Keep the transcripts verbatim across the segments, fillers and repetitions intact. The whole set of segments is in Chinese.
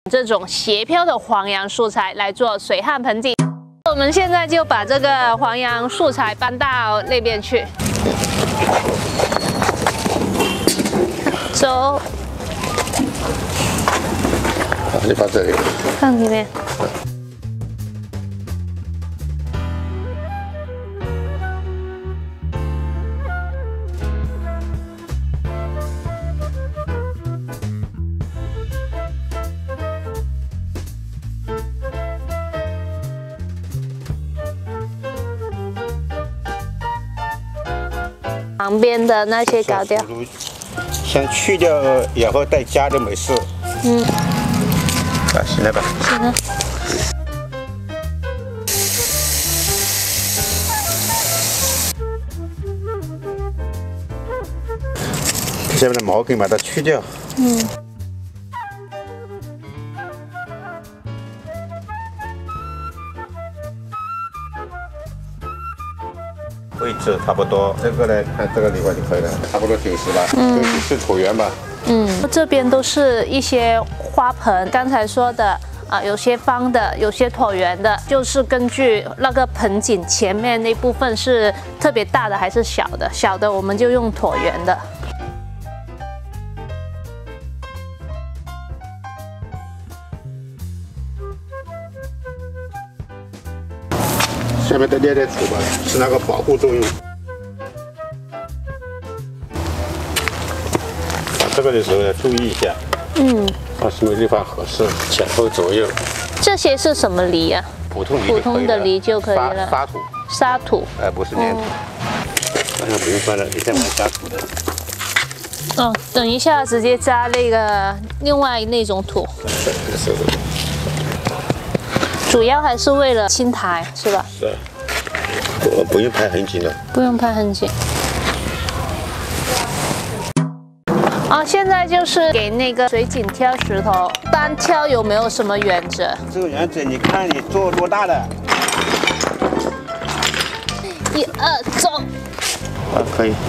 这种斜漂的黄杨素材来做水旱盆景。我们现在就把这个黄杨素材搬到那边去。走。 你放这里。 放里面。 旁边的那些搞掉， 想去掉然后再加都没事。嗯，啊，行了吧？ 行了。 下面的毛根把它去掉。嗯。 位置差不多，这个呢，看这个地方就可以了，差不多九十了，嗯，是椭圆吧。 嗯，这边都是一些花盆，刚才说的啊，有些方的，有些椭圆的，就是根据那个盆景前面那部分是特别大的还是小的，小的我们就用椭圆的。 下面再捏点土吧，是那个保护作用。打这个的时候要注意一下，嗯，放什么地方合适，前后左右。 这些是什么梨啊？ 普通梨， 普通的梨就可以了。 沙土， 沙土， 哎，不是粘土。好像不用翻了，你再买沙土的。 哦，等一下直接加那个另外那种土。 是的。 主要还是为了青苔，是吧？ 是，我不用拍很紧的。 不用拍很紧。哦，现在就是给那个水井挑石头，单挑有没有什么原则？ 这个原则，你看你做多大的。 一二，走。 啊，可以。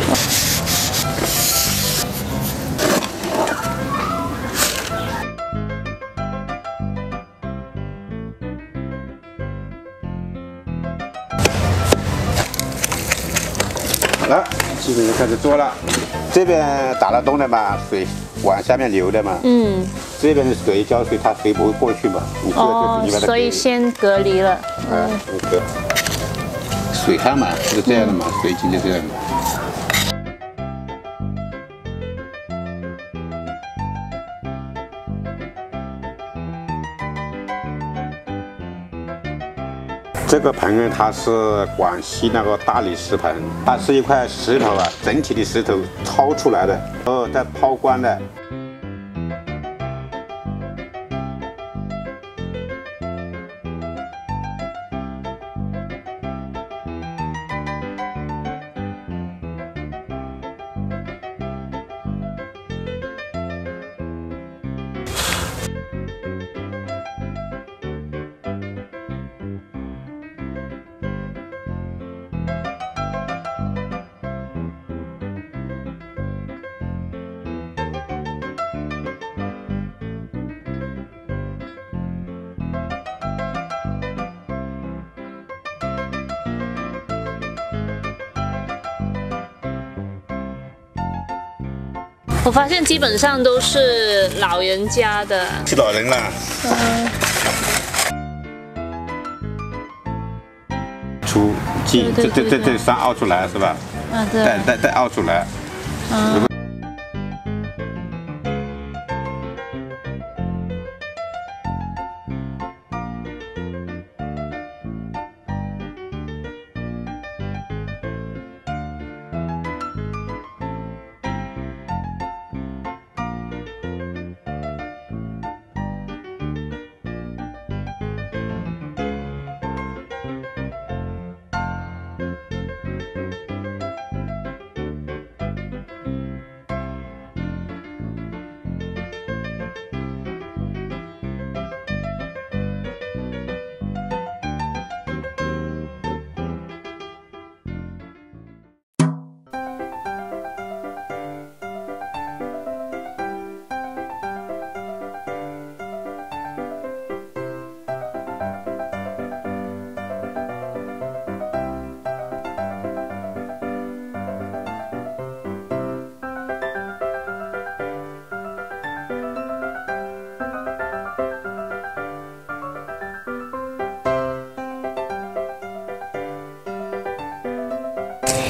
来，基本就开始做了。这边打了洞的嘛，水往下面流的嘛。嗯。这边的水浇水，它水不会过去嘛。你这个就是你把它。哦， 所以先隔离了。 啊，那个水旱嘛，就是这样的嘛，水井就这样的。这个盆呢，它是广西那个大理石盆，它是一块石头啊，整体的石头掏出来的，然后再抛光的。 我发现基本上都是老人家的， 是老人了。嗯。出进，这这这这山凹出来是吧？ 啊，对。 再再再凹出来。嗯。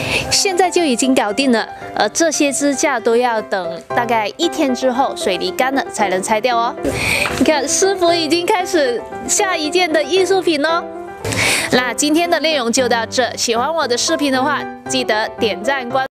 现在就已经搞定了，而这些支架都要等大概一天之后水泥干了才能拆掉哦。你看，师傅已经开始下一件的艺术品哦。那今天的内容就到这，喜欢我的视频的话，记得点赞关注。